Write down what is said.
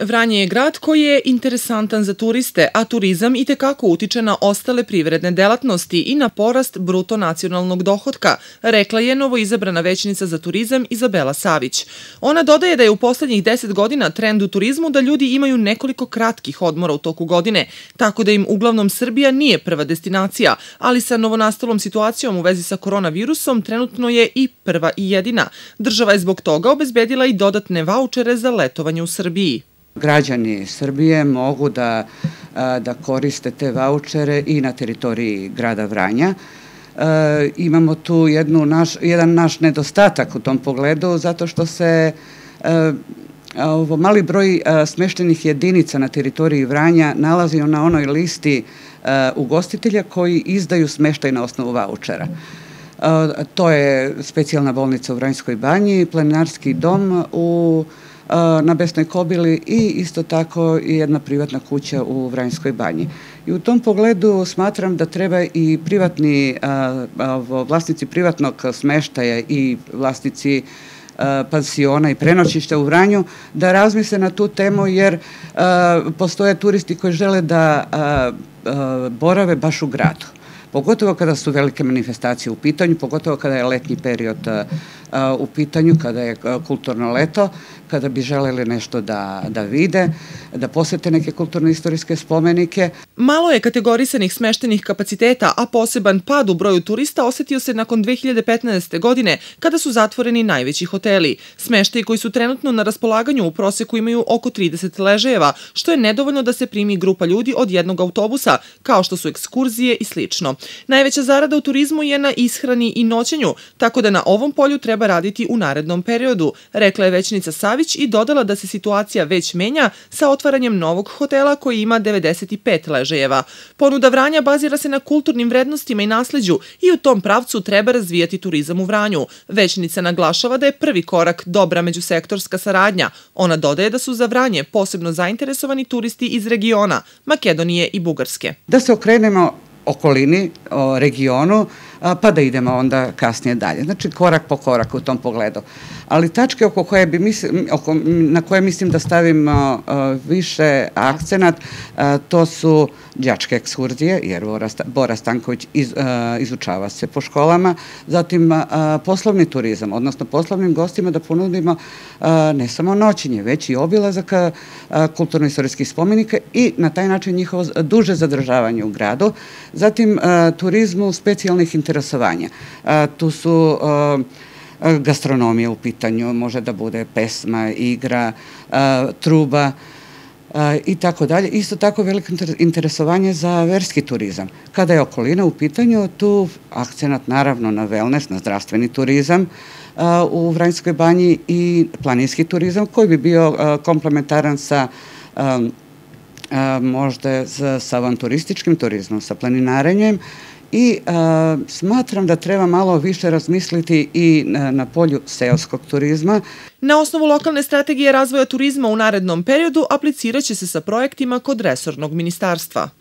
Vranje je grad koji je interesantan za turiste, a turizam itekako utiče na ostale privredne delatnosti i na porast bruto nacionalnog dohotka, rekla je novoizabrana većnica za turizam Izabela Savić. Ona dodaje da je u poslednjih 10 godina trend u turizmu da ljudi imaju nekoliko kratkih odmora u toku godine, tako da im uglavnom Srbija nije prva destinacija, ali sa novonastalom situacijom u vezi sa koronavirusom trenutno je i prva i jedina. Država je zbog toga obezbedila i dodatne vaučere za letovanje u Srbiji. Građani Srbije mogu da koriste te vaučere i na teritoriji grada Vranja. Imamo tu jedan naš nedostatak u tom pogledu, zato što se mali broj smeštenih jedinica na teritoriji Vranja nalazi na onoj listi ugostitelja koji izdaju smeštaj na osnovu vaučera. To je specijalna bolnica u Vranjskoj banji, planinarski dom na Besnoj Kobili i isto tako i jedna privatna kuća u Vranjskoj banji. I u tom pogledu smatram da treba i vlasnici privatnog smeštaja i vlasnici pansiona i prenoćišta u Vranju da razmisle na tu temu, jer postoje turisti koji žele da borave baš u gradu. Pogotovo kada su velike manifestacije u pitanju, pogotovo kada je letnji period u pitanju, kada je kulturno leto, kada bi želeli nešto da vide, da posete neke kulturno-istorijske spomenike. Malo je kategorisanih smeštenih kapaciteta, a poseban pad u broju turista osetio se nakon 2015. godine, kada su zatvoreni najveći hoteli. Smeštaji koji su trenutno na raspolaganju u proseku imaju oko 30 ležajeva, što je nedovoljno da se primi grupa ljudi od jednog autobusa, kao što su ekskurzije i slično. Najveća zarada u turizmu je na ishrani i noćenju, tako da na ovom polju treba raditi u narednom periodu, rekla je većnica Savić i dodala da se situacija već menja sa otvaranjem novog hotela koji ima 95 ležajeva. Ponuda Vranja bazira se na kulturnim vrednostima i nasleđu i u tom pravcu treba razvijati turizam u Vranju. Većnica naglašava da je prvi korak dobra međusektorska saradnja. Ona dodaje da su za Vranje posebno zainteresovani turisti iz regiona, Makedonije i Bugarske. Da se okrenemo okolini, regionu, pa da idemo onda kasnije dalje. Znači, korak po korak u tom pogledu. Ali tačke na koje mislim da stavim više akcenat, to su đačke ekskurzije, jer Bora Stanković izučava se po školama, zatim poslovni turizam, odnosno poslovnim gostima da ponudimo ne samo noćenje, već i obilazak kulturno-istorijskih spomenika i na taj način njihovo duže zadržavanje u gradu. Zatim turizmu specijalnih interesovanja. Tu su gastronomija u pitanju, može da bude pesma, igra, truba i tako dalje. Isto tako veliko interesovanje za verski turizam. Kada je okolina u pitanju, tu akcenat naravno na wellness, na zdravstveni turizam u Vranjskoj banji i planinski turizam koji bi bio komplementaran sa možda sa avanturističkim turizmom, sa planinarenjem i smatram da treba malo više razmisliti i na polju seoskog turizma. Na osnovu lokalne strategije razvoja turizma u narednom periodu aplicirat će se sa projektima kod resornog ministarstva.